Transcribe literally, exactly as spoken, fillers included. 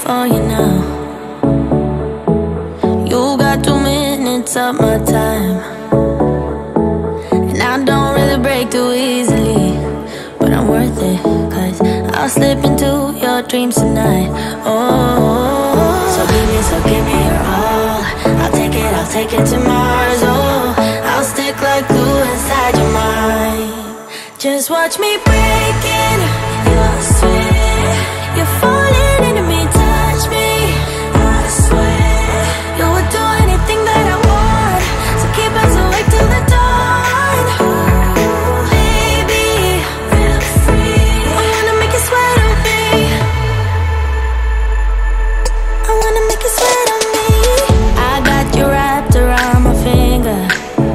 for you now. You got two minutes of my time, and I don't really break too easily, but I'm worth it, cause I'll slip into your dreams tonight. Oh, so give me, so give me your all. I'll take it, I'll take it to Mars. Oh, I'll stick like glue inside your mind. Just watch me breaking your sweat. You're falling into me, touch me, I swear. You would do anything that I want, so keep us awake till the dawn. Ooh, baby, feel free. I wanna make you sweat on me. I wanna make you sweat on me. I got you wrapped around my finger,